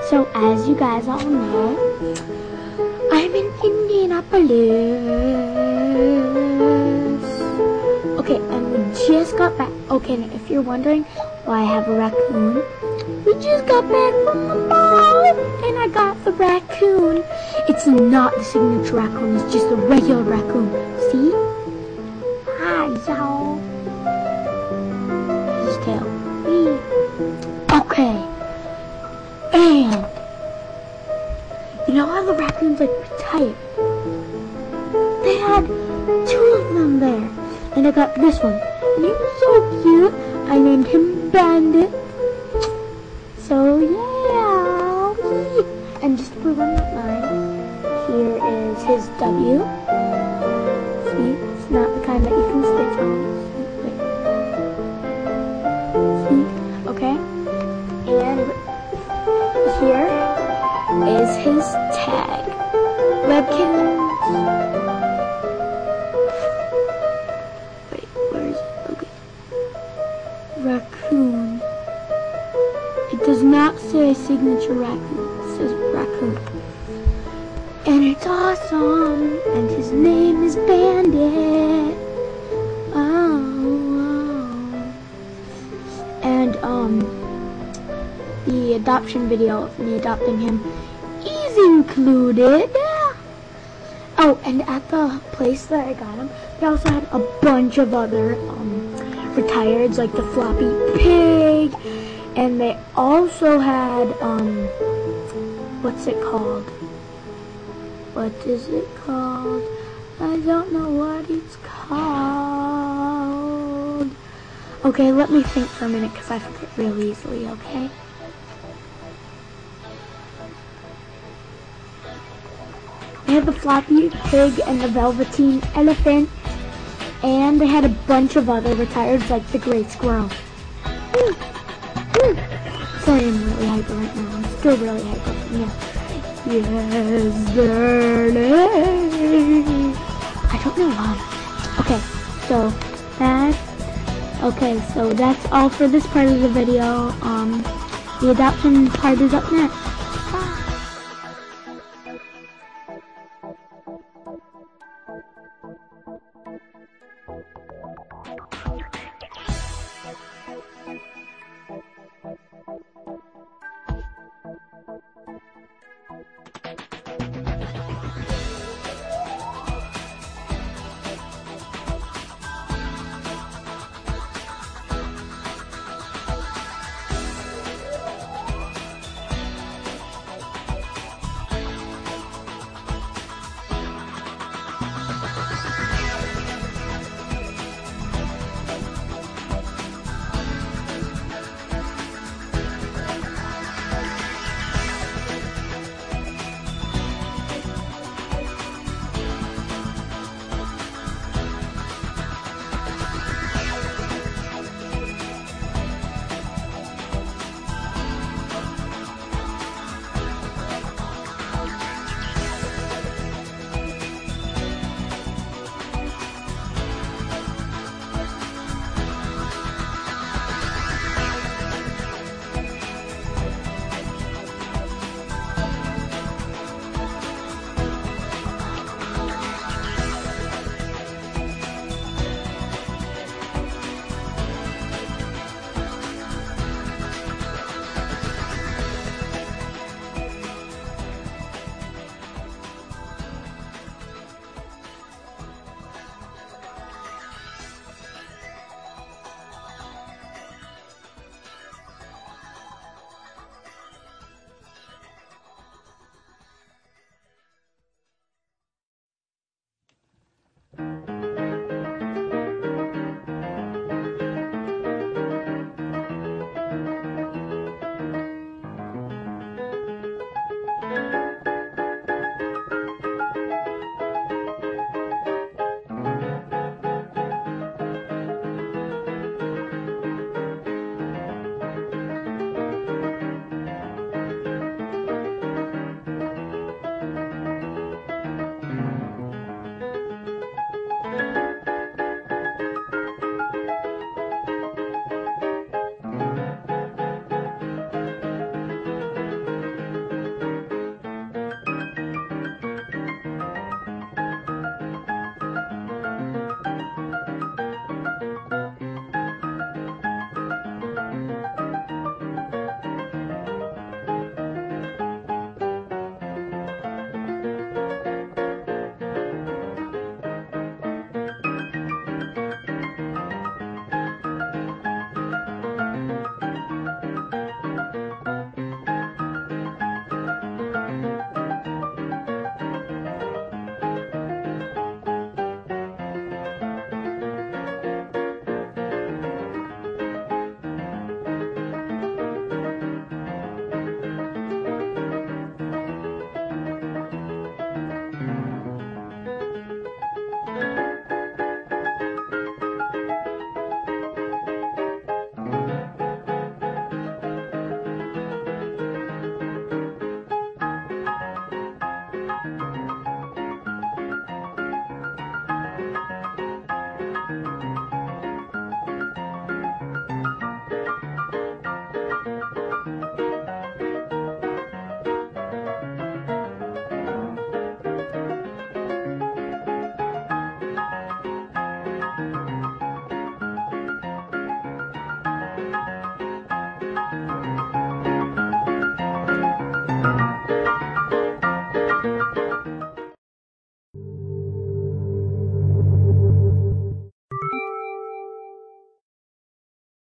So, as you guys all know, I'm in Indianapolis. Okay, and we just got back. Okay, and if you're wondering why I have a raccoon, we just got back from the mall, and I got the raccoon. It's not the signature raccoon, it's just a regular raccoon. See? Hi, y'all. His tail. Okay. And you know how the raccoons like retired? They had 2 of them there. And I got this one. And he was so cute. I named him Bandit. So yeah. And just to prove I'm not lying, here is his W. See? It's not the kind that you can stitch on. See? Okay? And here is his tag. Webkinz. Wait, where is it? Okay. Raccoon. It does not say signature raccoon. It says raccoon. And it's awesome. And his name is Bandit. Oh. And, the adoption video of me adopting him is included. Oh, and at the place that I got him, they also had a bunch of other retireds, like the floppy pig, and they also had what's it called? What is it called? I don't know what it's called. Okay, let me think for a minute because I forget real easily, okay? They had the floppy pig and the velveteen elephant, and they had a bunch of other retireds like the gray squirrel. Sorry, I'm really hyper right now. I'm still really hyper. Yeah. Yes, darling. I don't know why. Okay, so that's all for this part of the video. The adoption part is up next.